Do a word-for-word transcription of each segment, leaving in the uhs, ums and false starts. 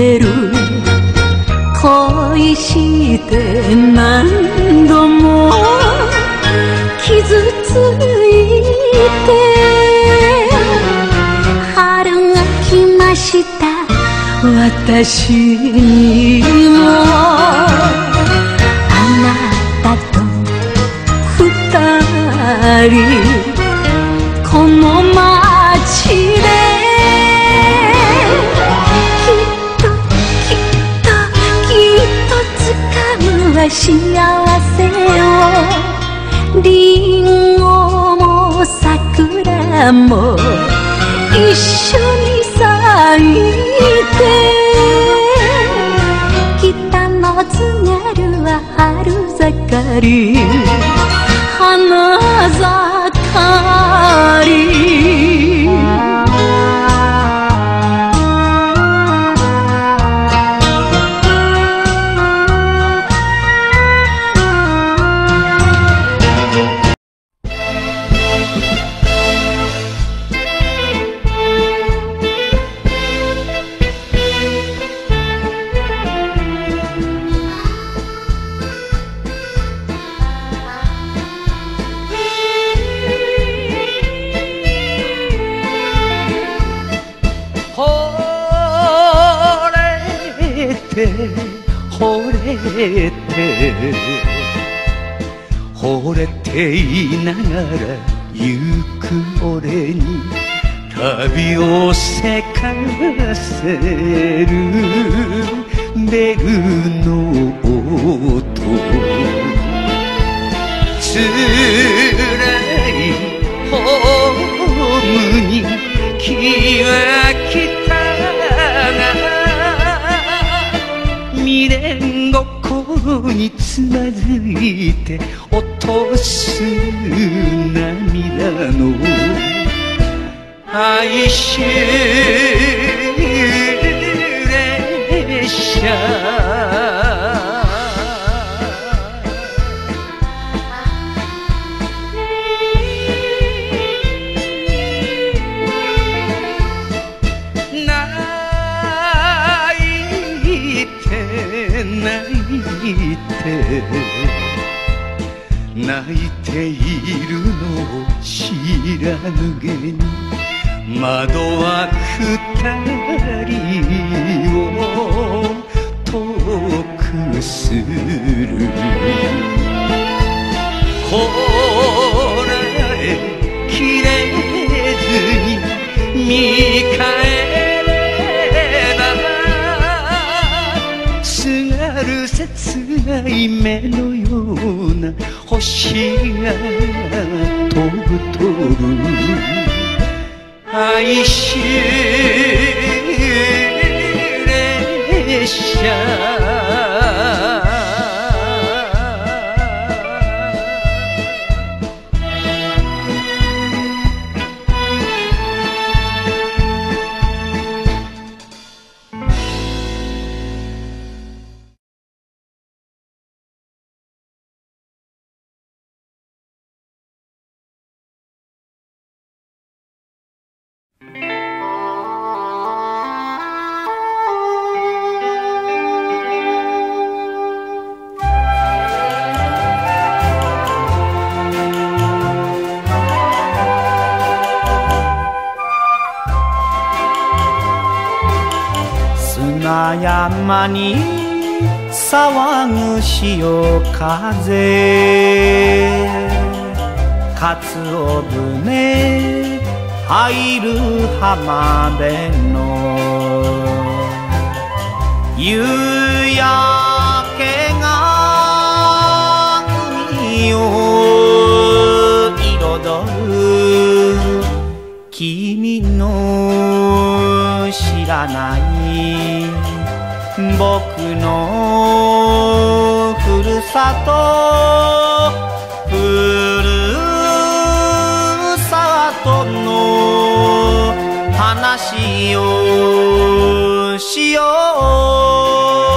てる恋して何度も傷ついて春が来ました私にもあなたと二人この街できっときっときっと掴むわ幸せをリンゴも桜も一緒に咲いて北の津軽は春盛り花盛り惚れて惚れていながら行く俺に旅をせかせるベルの音つらいホームに気が来た未練心につまずいて落とす涙の哀愁列車泣いているのを知らぬげに窓は二人を遠くするこらえきれずに見返ればすがる切ない目のような星が飛ぶ飛ぶ哀愁列車山に騒ぐ潮風かつお船入る浜辺の夕焼けが海を彩る君の知らない僕のふるさとふるさとの話をしよう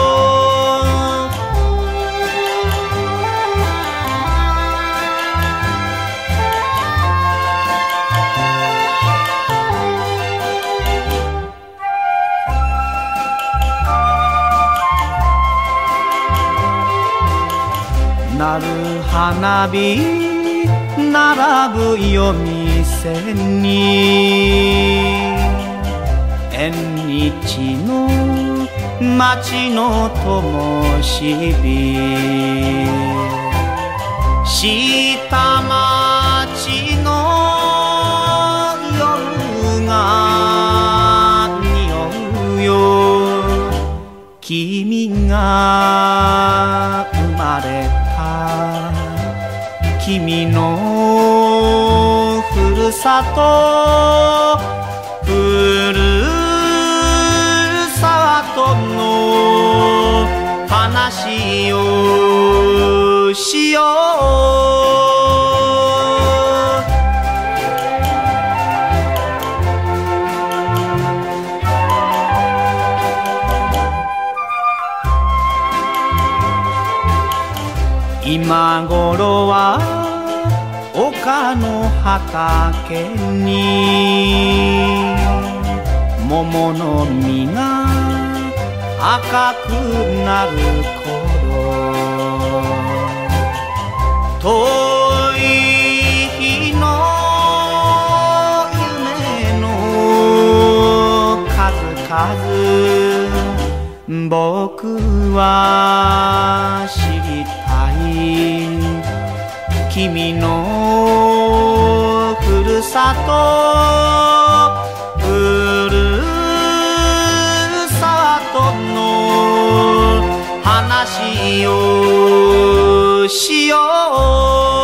なる花火並ぶ夜店に縁日の街の灯火下町の夜が匂うよ君が生まれた君のふるさとふるさとの話をしよう今頃は丘の畑に桃の実が赤くなる頃遠い日の夢の数々僕は知りたい君のふるさとふるさとの話をしよう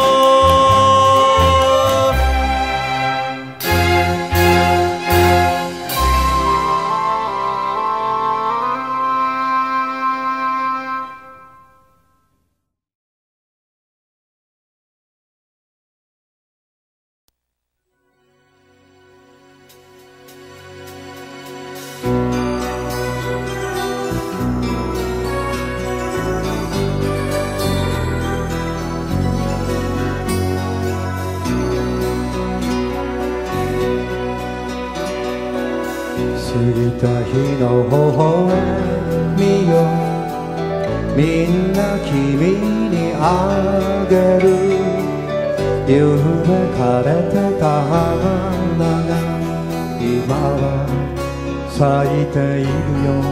過ぎた日の微笑みよみんな君にあげる夢枯れてた花が今は咲いているよ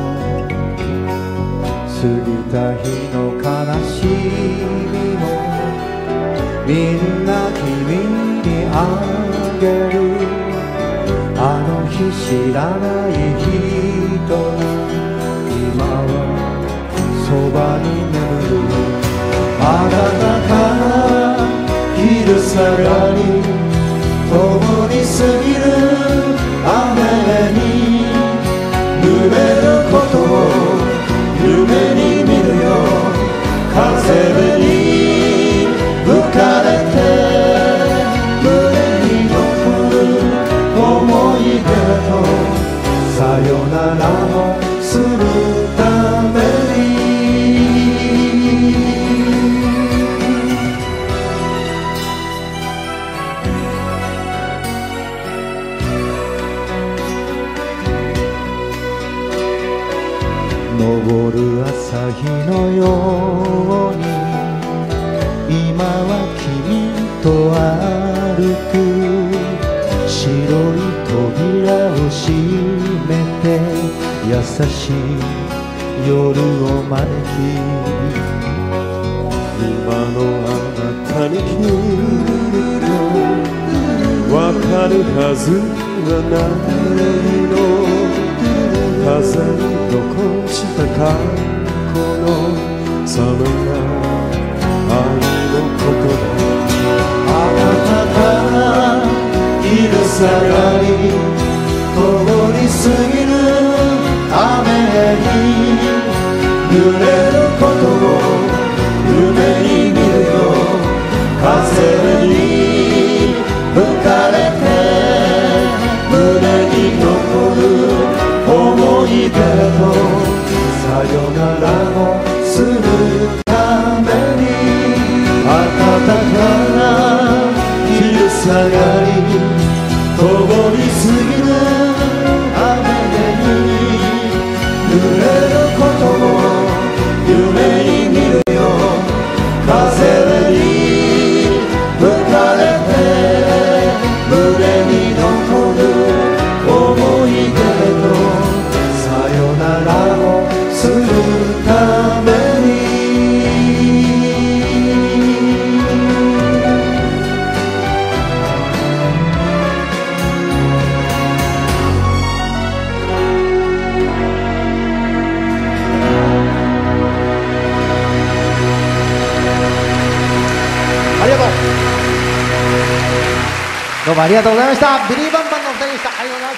過ぎた日の悲しみもみんな君にあげるあの日知らない人が今はそばに眠る暖かな昼下がり共に過ぎる雨に濡れることを夢に見るよ風に吹かれてさよならをするために昇る朝日のように今は君と歩く白い扉を閉めて優しい夜を招き今のあなたに来るとわかるはずはないの風に残した過去の冷めた愛のことだ暖かな昼下がり共に過ぎる雨に濡れることを夢に見るよ風に吹かれて胸に残る思い出とさよならをするために暖かな昼下がり共に過ぎる雨に濡れることを夢に見るよ風どうもありがとうございました。ビリーバンバンのお二人でした。ありがとうございます。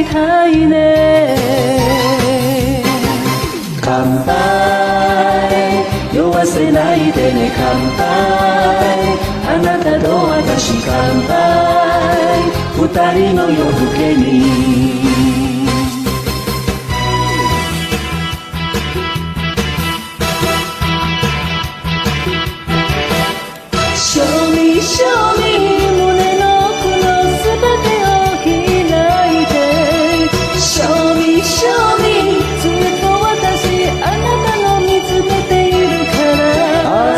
乾杯乾杯あなたと私乾杯二人の夜更けにShow me, show me 胸の奥のすべてを開いて Show me, show me ずっと私あなたの見つめているから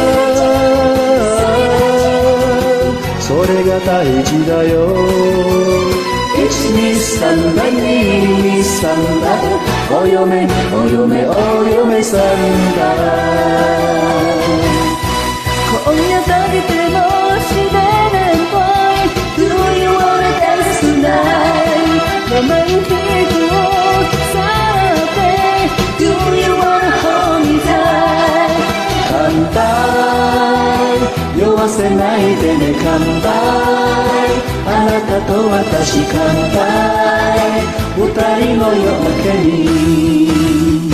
それが大事だよいちにさんだににさんだお嫁お嫁お嫁さんだ今夜だけでもしてね Boy Do you wanna dance tonight ロマンティックをさて Do you wanna hold me tight 乾杯酔わせないでね乾杯あなたと私乾杯二人の夜明けに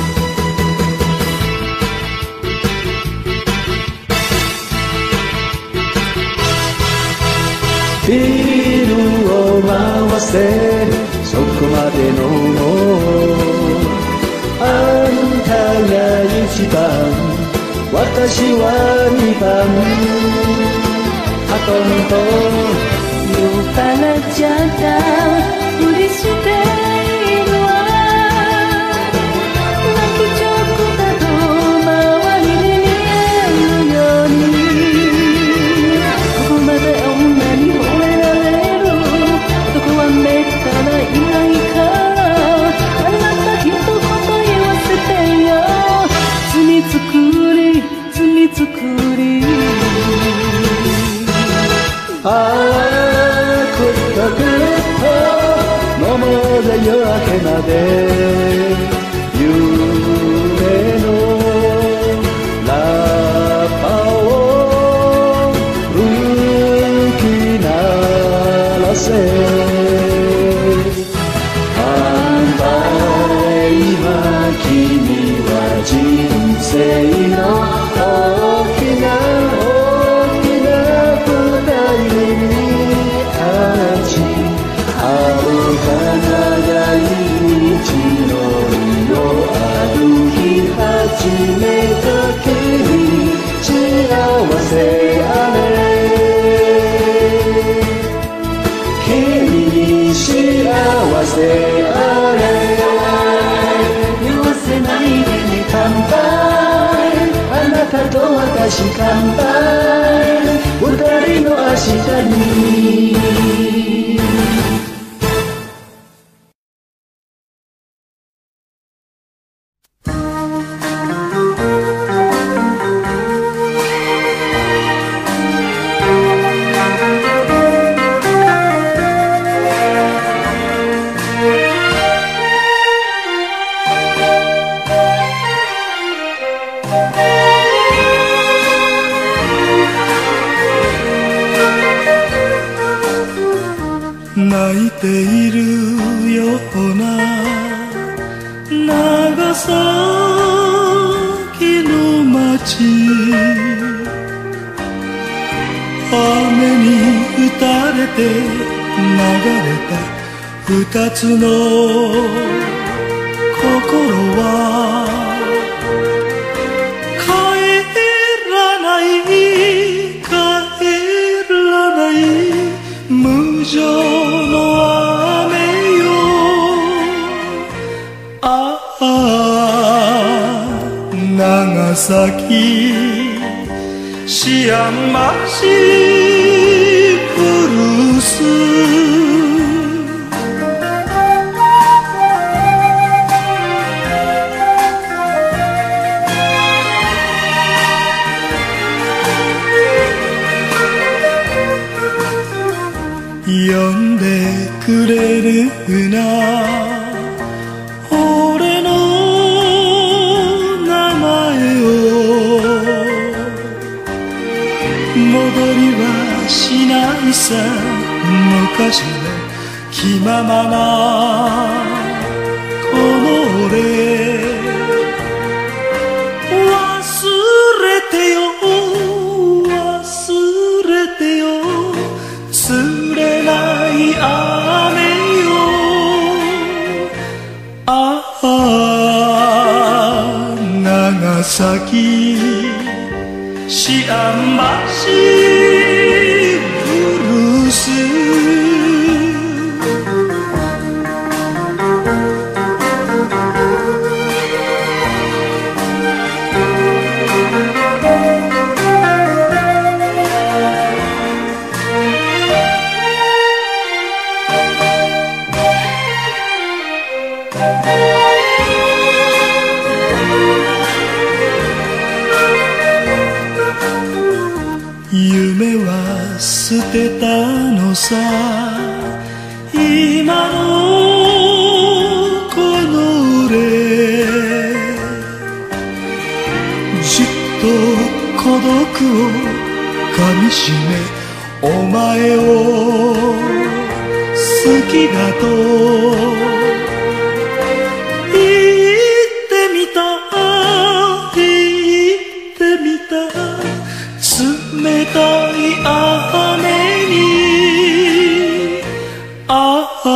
ビールを回せそこまで飲もうあんたが一番私は二番あとんと酔っ払っちゃったふりしているわ泣きチョコだと周りに見えるようにここまで女に惚れられる男はめったないないからあなた一言言わせてよ罪作り罪作りああくっとくっと飲もうぜ夜明けまで夢のラッパを吹き鳴らせ乾杯今君は人生の大きな大きな舞台に立ち遥か長い道のりを歩き始めた君幸せあれ君に幸せあれ酔わせないでね乾杯あなたと私乾杯二人の明日に泣いているような長崎の街雨に打たれて流れた二つの心は帰らない帰らない無情の雨よああ長崎シアン町ブルース呼んでくれるな俺の名前を戻りはしないさ昔の気ままなこの俺忘れてよ忘れない雨よ。ああ長崎シアン橋ブルース。夢は捨てたのさ、今のこの俺。じっと孤独をかみしめ、お前を好きだと言ってみた、言ってみた。冷たい雨にああ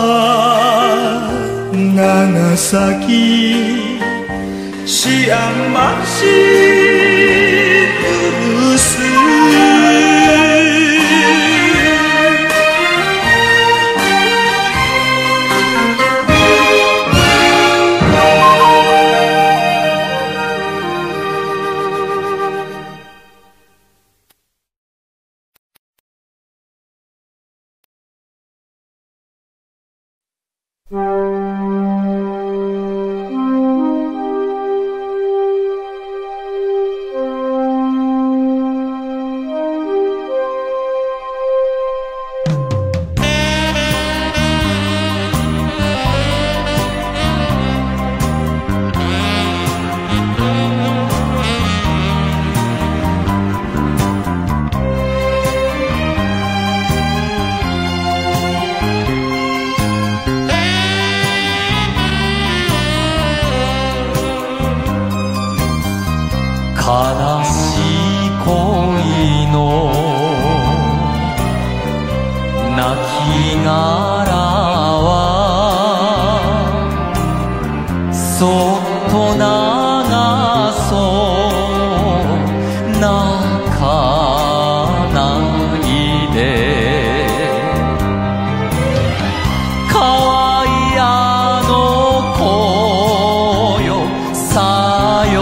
長崎シアン橋ブルース。 悲しい恋の亡きがらはそっと流そう泣かないで。かわいあの子よさよ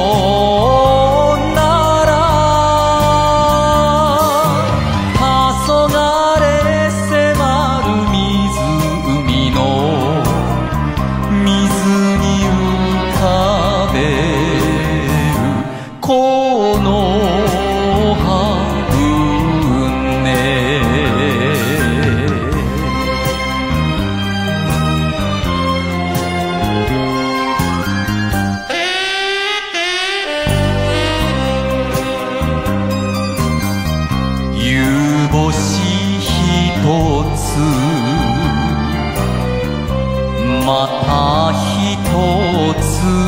またひとつ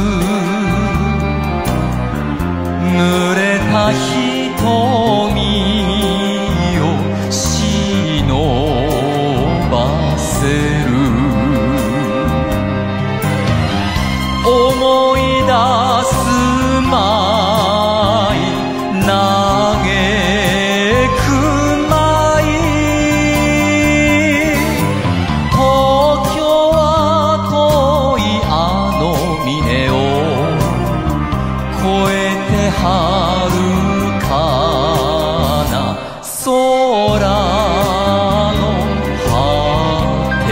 濡れた瞳を忍ばせる。思い出すまい嘆くまい東京は遠いあの峰を越えて遥かな空の果て。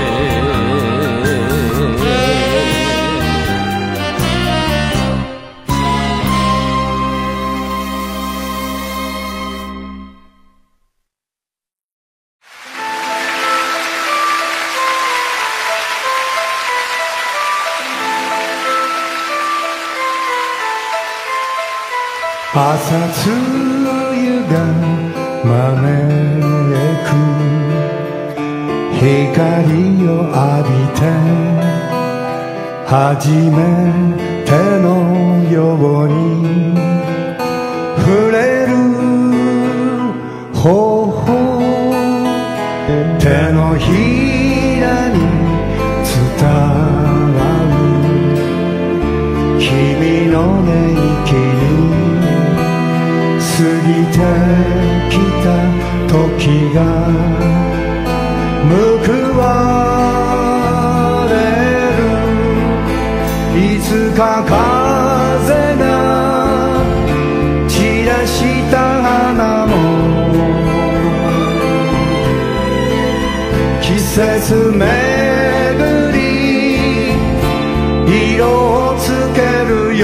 朝露が招く光を浴びて初めてのように触れる頬手のひらに伝わる君の寝息に過ぎてきた時が報われるいつか風が散らした花も季節めぐり色をつけるよ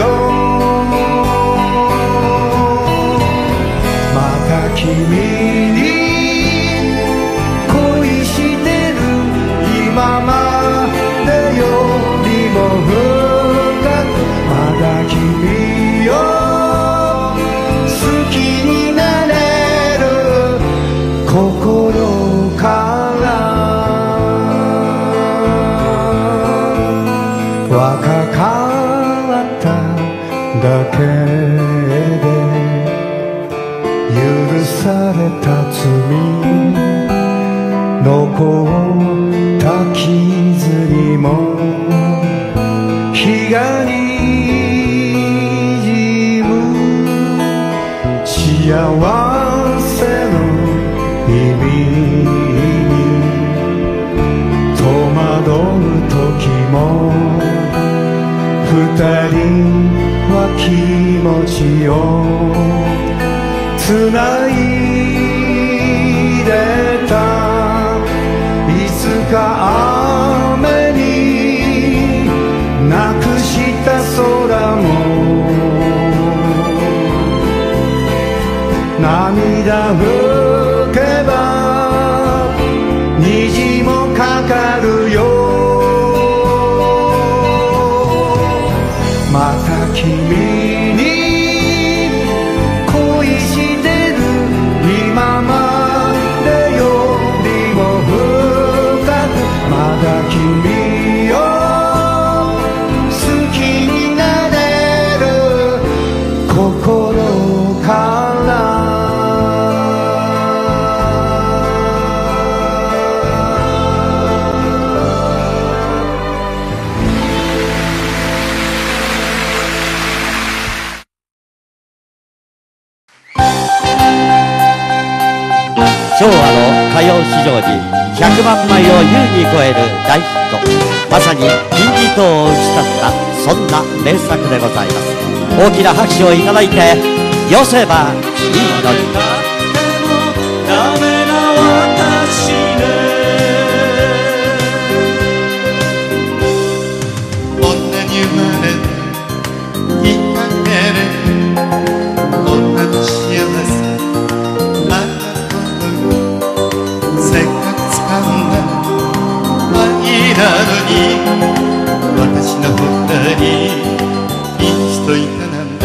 また君に恋してる今までよりも深くまだ君を好きになれる心から若かっただけで許された罪残った傷にも日がにじむ幸せの意味に戸惑う時も二人は気持ちをつないでたいつか雨になくした空も涙拭けば虹もかかるよまた君に恋してる今までよりも深くまだ君を好きになれる心から昭和の歌謡史上にひゃくまんまいを優に超える大ヒットまさに金字塔を打ち立てたそんな名作でございます大きな拍手をいただいてよせばいいのにダメな私ね女に生まれていたけれ女の幸せあなたせっかく掴んだ愛なのに私の他にいい人いたなんて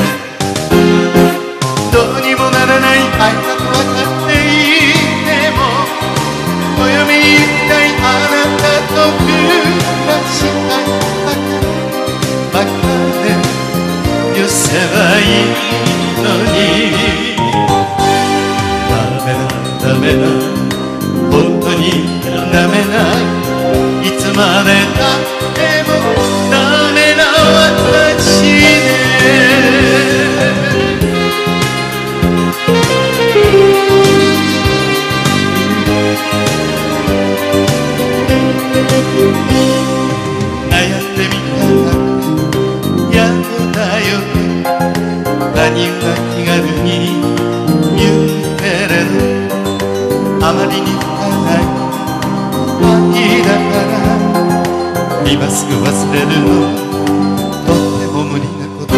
どうにもならない愛だと分かっていてもお嫁に行きたいあなたと暮らしたいばかで許せばいいのにダメだダメだ本当にダメだいつまでたってもダメな私ね悩んでみたらやだよ何が気軽に言うけれどあまりに深い愛だから今すぐ忘れるのとっても無理なこと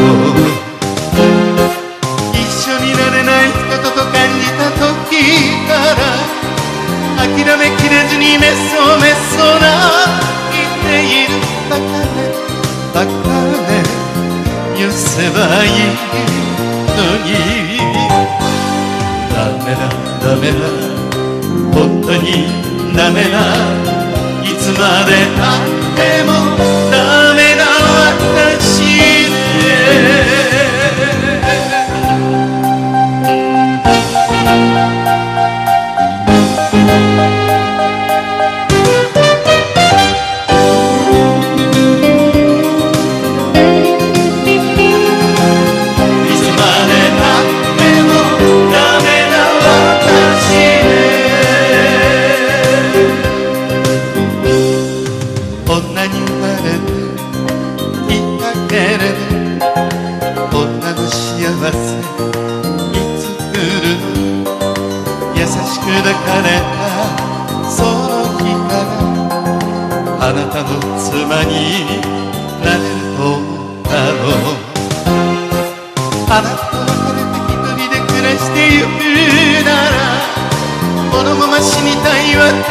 一緒になれない人とと感じた時から諦めきれずにめっそうめっそうな言っているバカねバカね許せばいいのにダメだダメだ本当にダメだいつまでたってもダメな私ね「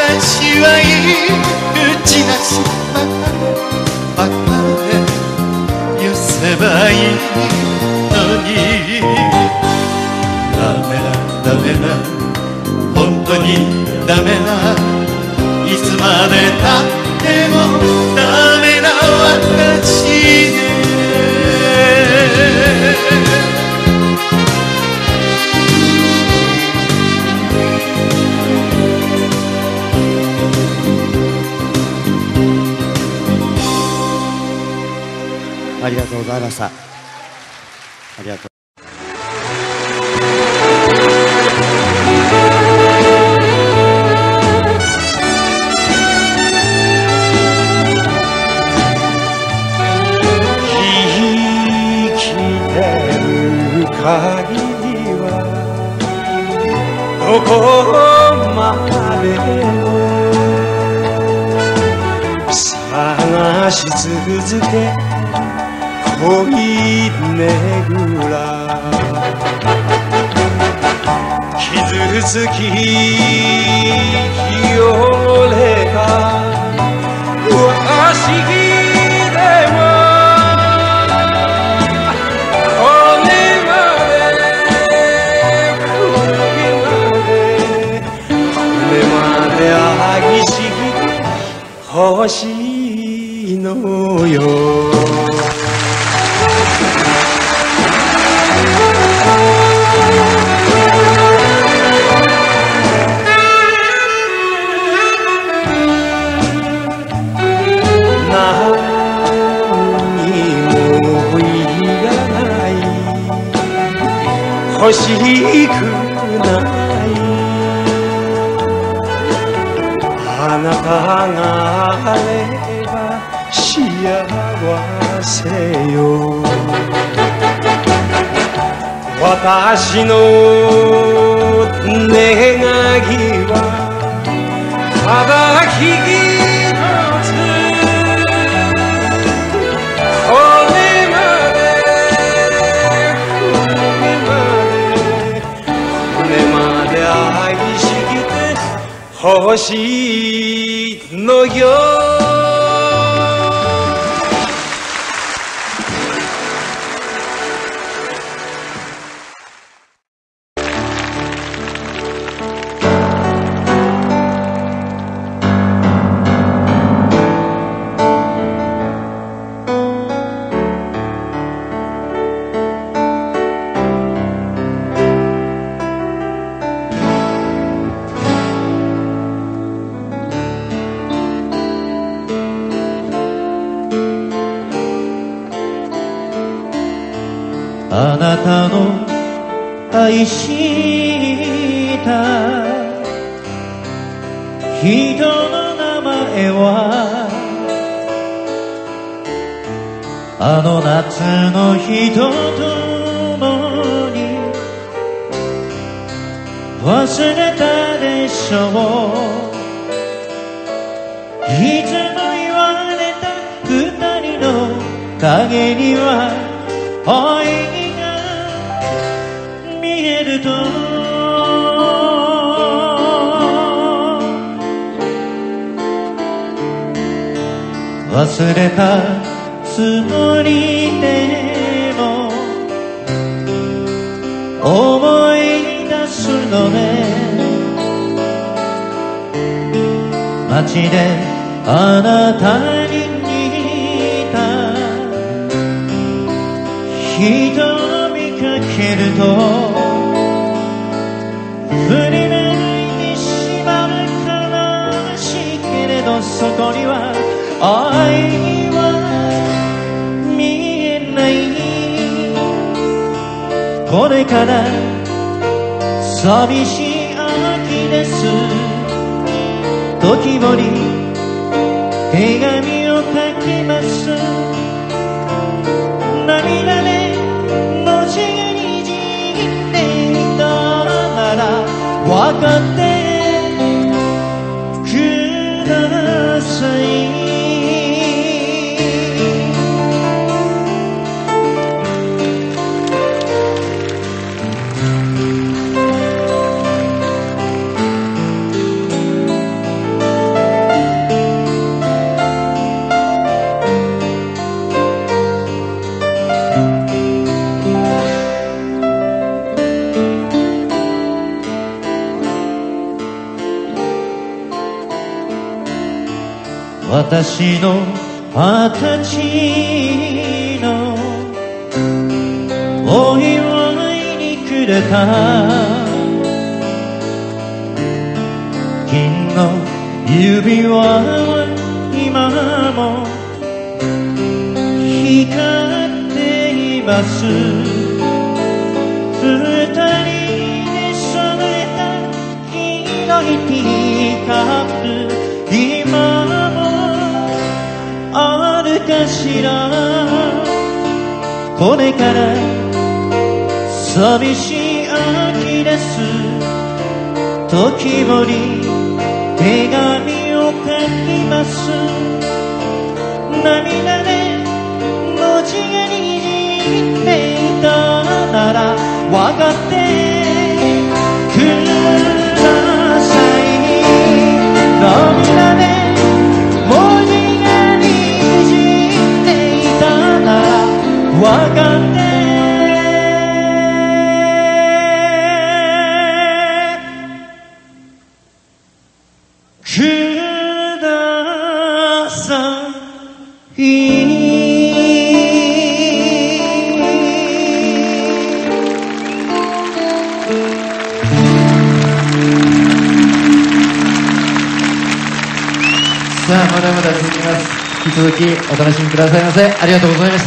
私は口なしばかで許せばいいのにダメなダメな本当にダメないつまでたってもダメな私でありがとうございました。ありがとう。 生きてる限りはどこまでも探し続け恋めぐら傷つき汚れた私でもこれまでこれまで愛し欲しいのよ欲しくないあなたがあれば幸せよ私の願いはただ一つこれまでこれまで愛して欲しいのよあなたの愛した人の名前はあの夏の日と共に忘れたでしょういつも言われた二人の影には愛見えると忘れたつもりでも思い出すのね街であなたに似た人けると振り向いてしまう悲しいけれどそこには愛は見えないこれから寂しい秋です時折手紙を書きます涙で文字が分かってください私の二十歳のお祝いにくれた金の指輪は今も光っています。二人で染めた黄色いティーカップ、今もあるかしら。これから寂しい秋です。時折手紙を書きます。涙で文字がにじんでいたなら分かってください。涙で文字がにじんでいたなら分かってください。 さあまだまだ続きます。引き続きお楽しみくださいませ。ありがとうございました。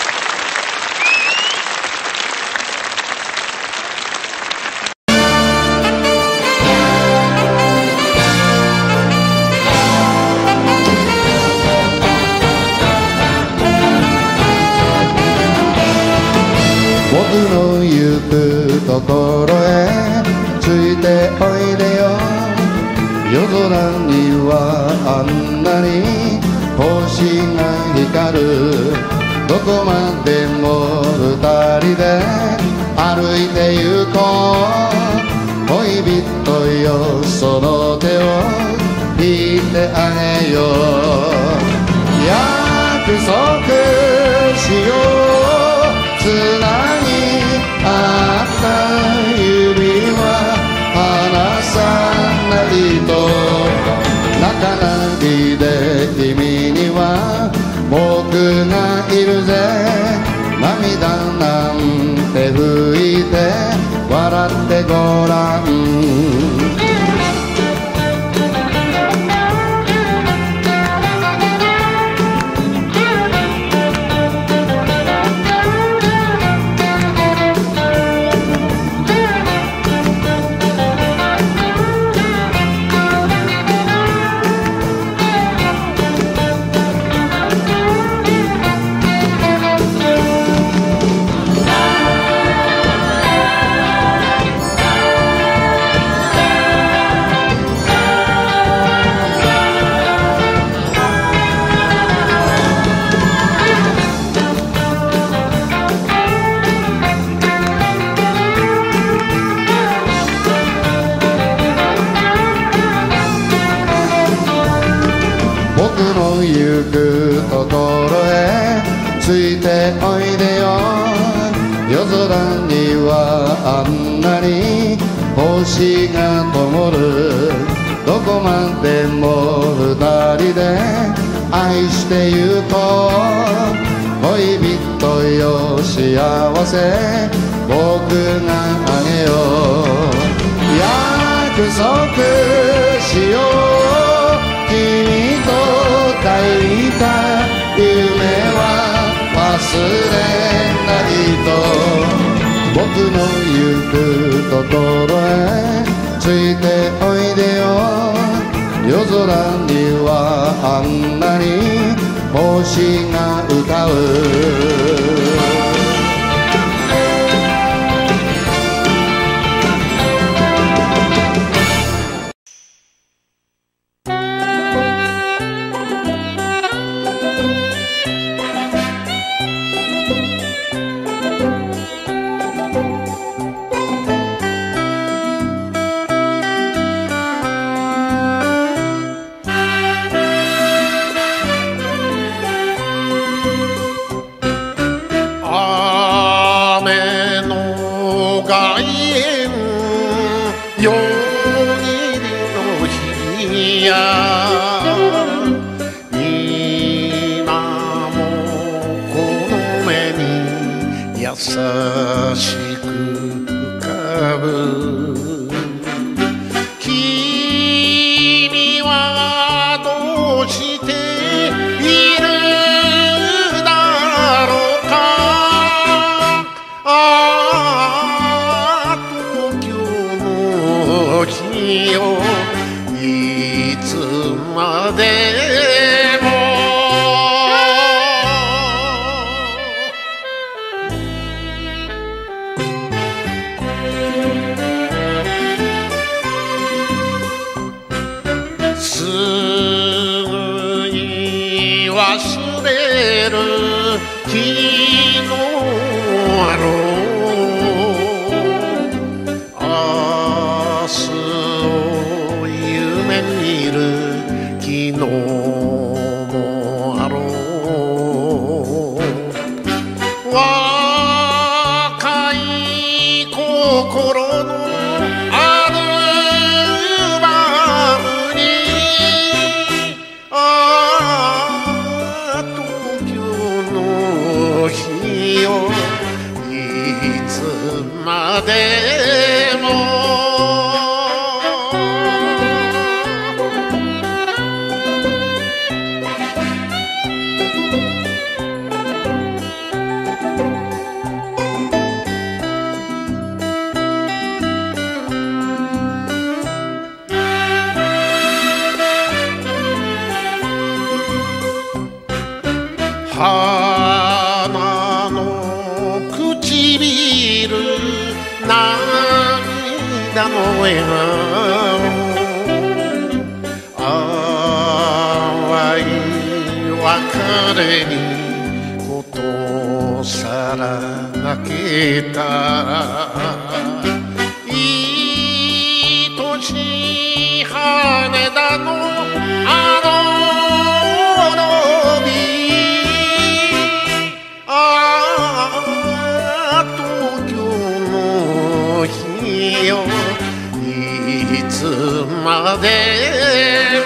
僕の行くところへついておいでよ。夜空にはあんなに星が光る。どこまでも二人で歩いて行こう。恋人よその手を引いてあげよう。約束しよう。つなぎあった指は離さないと。泣かないで君には僕がいるぜ。涙なんて拭いて笑ってごらん。僕の行くところへついておいでよ。夜空にはあんなに星が灯る。どこまでも二人で愛してゆこう。恋人よ幸せ僕があげよう。約束しよう。君と抱いた夢は忘れないと。僕の行くところへついておいでよ。夜空にはあんなに星が歌う。 しく浮かぶ君はどうしているだろうかああ東京の日よいつまでもすぐに忘れる日のあろう明日を夢見る昨日もあろう若い心のアルバムにああ東京の日よいつまでも花の唇涙の笑顔淡い別れにことさら泣けた愛しい羽田のあのいつまでも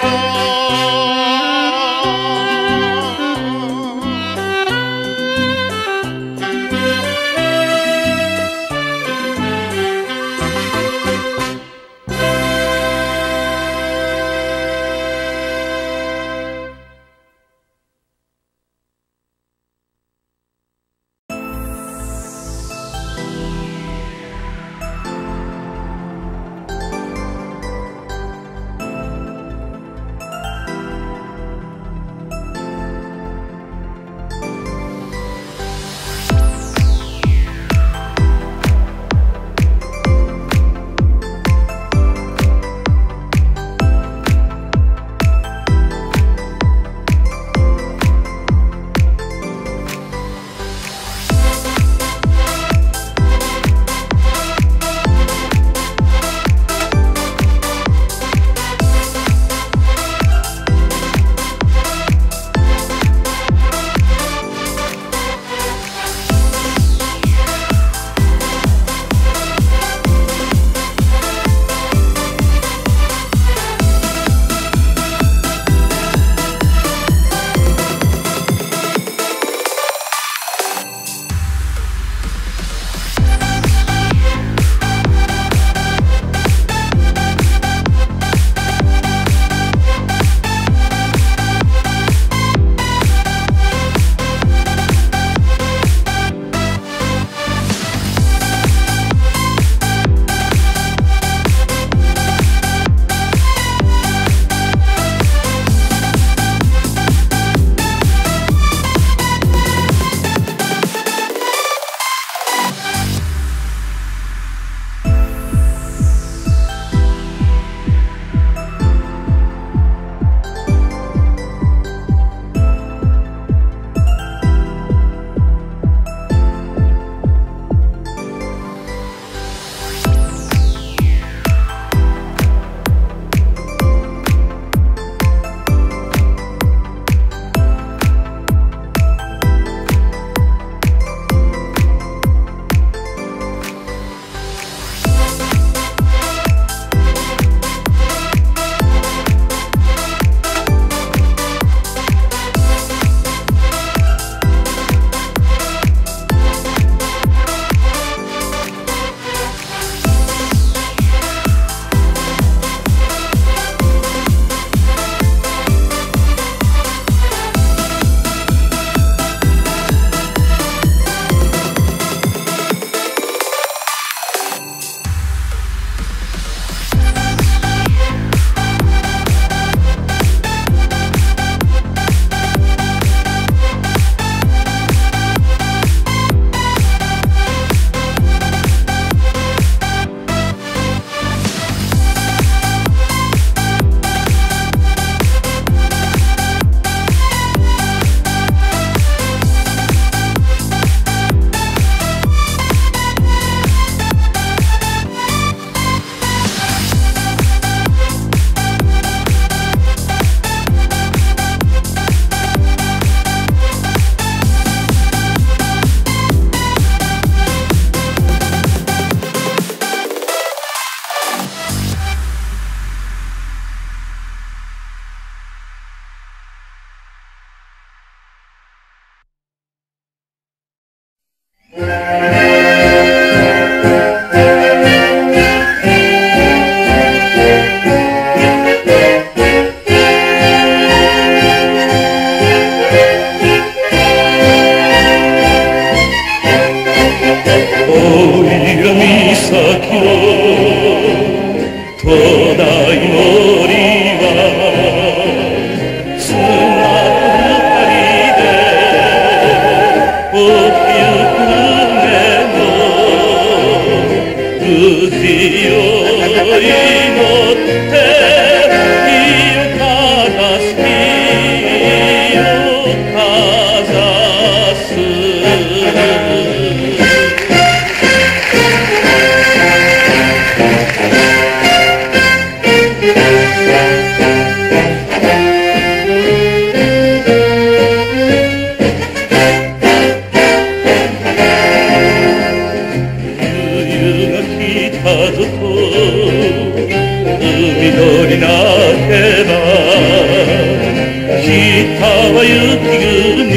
北は雪国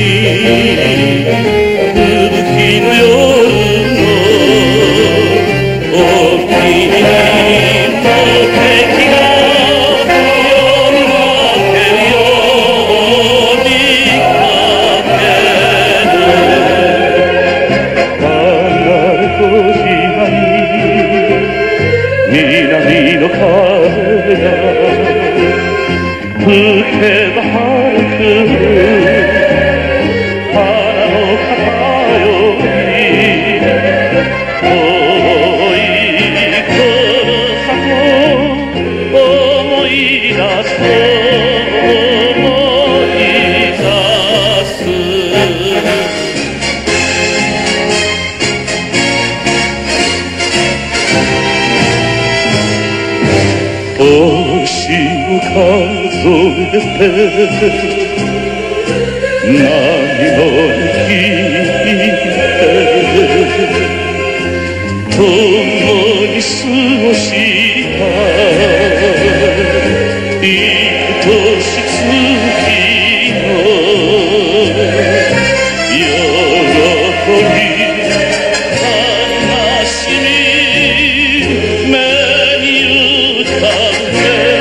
吹雪の夜の沖にも敵が夜明けるようにかける離れ小島に南の風が吹けば春来る花の片より遠いふるさと思い出す思い出す星を数えて何も聞いて共に過ごした愛し月の喜び悲しみ目に浮かぶ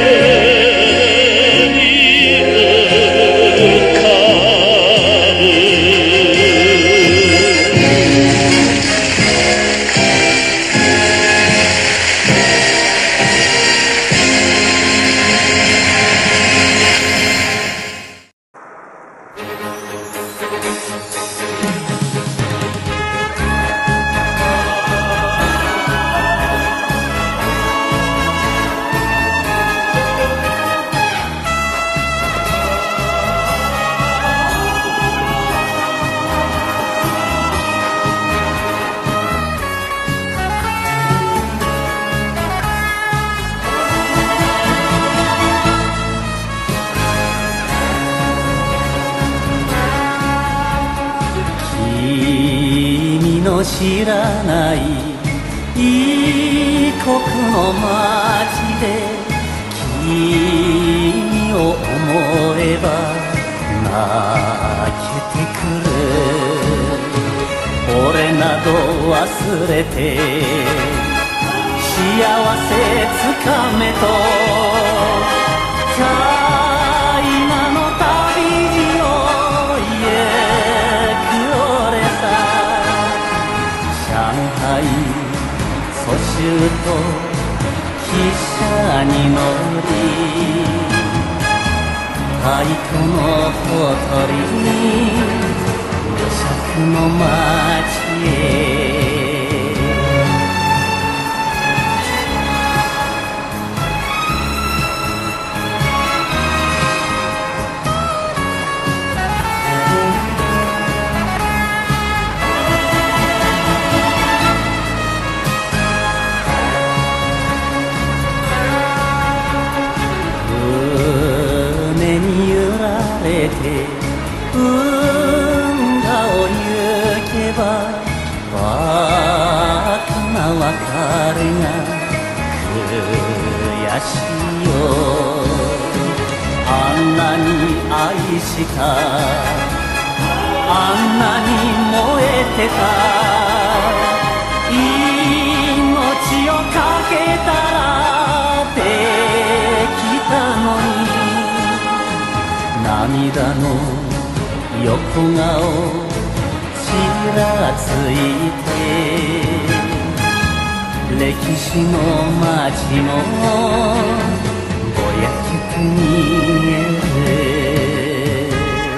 知らない異国の街で君を思えば泣けてくる俺など忘れて幸せつかめとチャイナの旅路を行く俺さそしゅうと汽車に乗り太鼓のほとりに無色の街へ運河を行けばバカな別れが悔しいよあんなに愛したあんなに燃えてた命をかけたらできたのに涙の横顔ちらついて歴史の街もぼやけて見える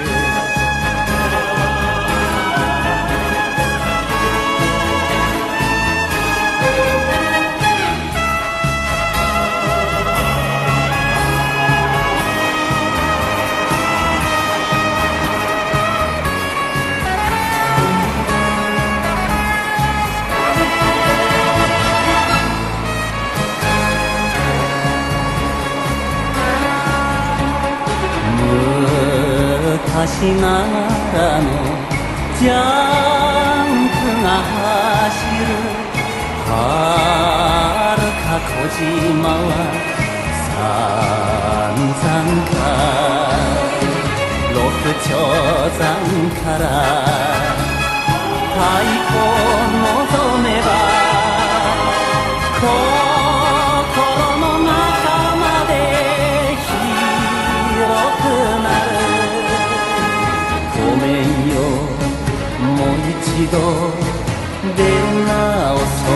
昔ながらのジャンプが走るはるか小島は散々かろ頂山から太鼓を望めば心の中まで広くなる。ごめんよ、もう一度出直そう。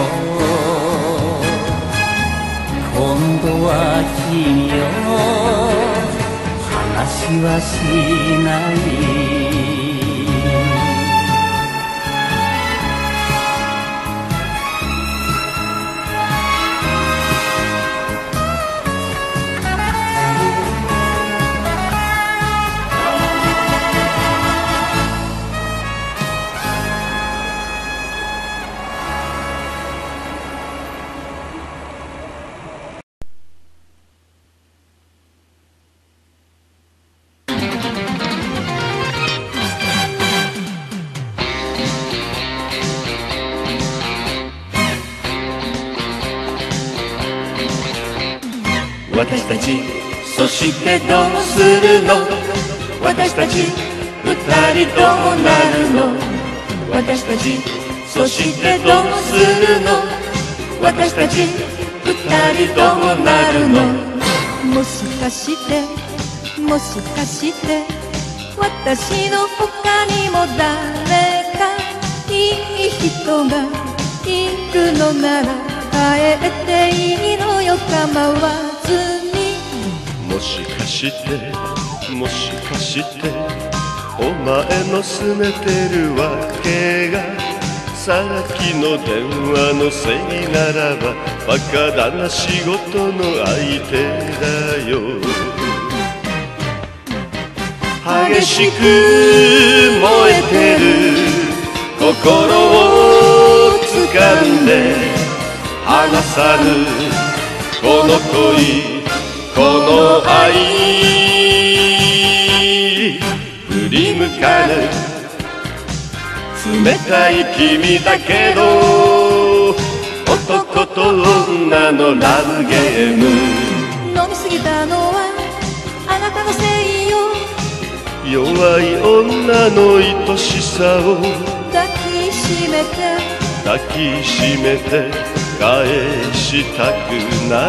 今度は君よ、話はしない。 私たち、そしてどうするの？私たち、二人どうなるの？私たち、そしてどうするの？私たち、二人どうなるの？ もしかしてもしかして私の他にも誰かいい人がいるのなら帰っていいのよ、構わずに。 もしかしてもしかしてお前の拗ねてるわけがさっきの電話のせいならばバカだな仕事の相手だよ。 激しく燃えてる心を掴んで離さぬこの恋この愛振り向かぬ冷たい君だけど男と女のラブゲーム。 飲みすぎたのはあなたのせいよ。 弱い女の愛しさを抱きしめて抱きしめて返したくない。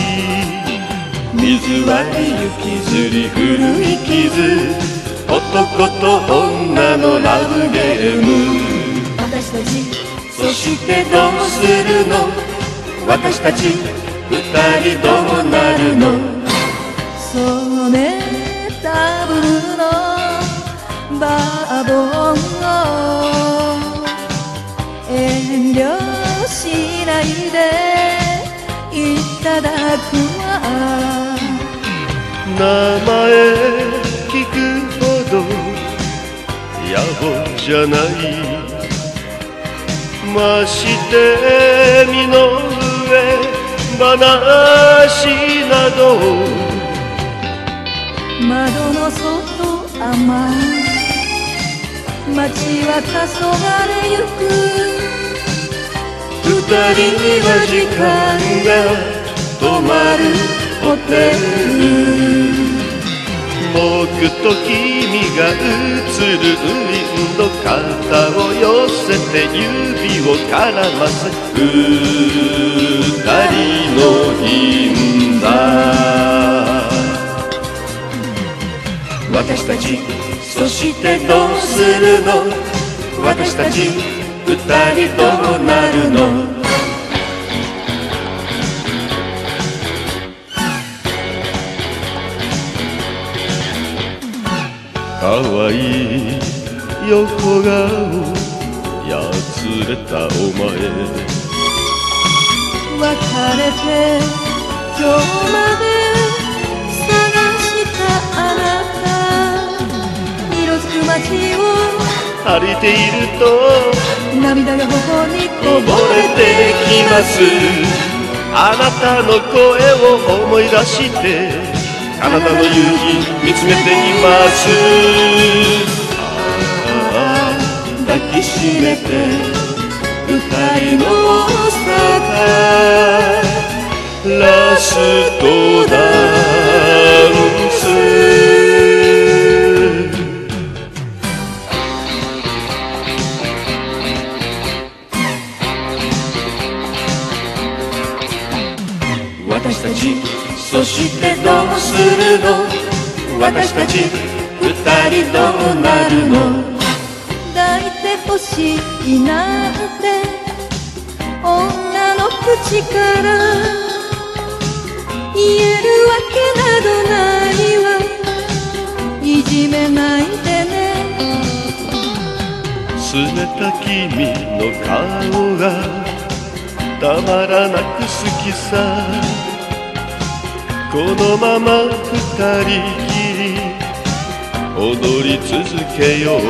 水割り雪吊り古い傷男と女のラブゲーム。 私たちそしてどうするの？私たち二人どうなるの？ そうね、ダブルのバーボンを遠慮しないでいただくわ。 名前聞くほど野暮じゃない。まして身の上話など窓の外甘い街は黄昏ゆく。 二人には時間が止まるホテル。 僕と君が映るウィンド肩を寄せて指を絡ませ二人の銀座。 私たちそしてどうするの？私たち二人どうなるの？ かわいい横顔やつれたお前。 別れて今日まで探したあなた、色づく街を歩いていると涙が頬にこぼこぼれてきます。あなたの声を思い出してあなたの夕日見つめています。 ああ抱きしめて二人の坂ラストダンス。 私たち二人どうなるの。 抱いてほしいなんて女の口から言えるわけなどないわ。いじめないでね。 拗ねた君の顔がたまらなく好きさ。このまま二人きり踊り続けよう。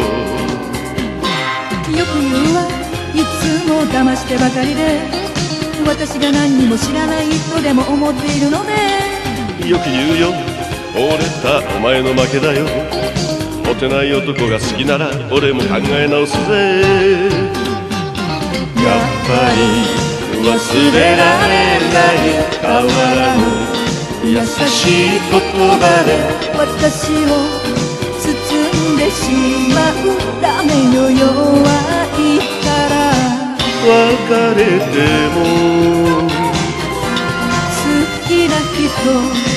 よく言うわ、いつも騙してばかりで私が何にも知らないとでも思っているのね。 よく言うよ、折れたお前の負けだよ。モテない男が好きなら俺も考え直すぜ。やっぱり忘れられない変わらぬ優しい言葉で私を包んでしまう。ダメよ弱いから別れても好きな人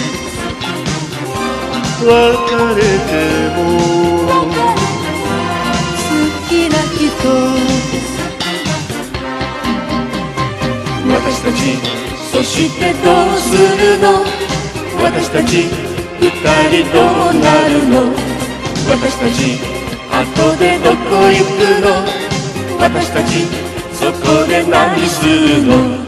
別れても好きな人私たちそしてどうするの。私たち二人どうなるの。私たち後でどこ行くの。私たちそこで何するの。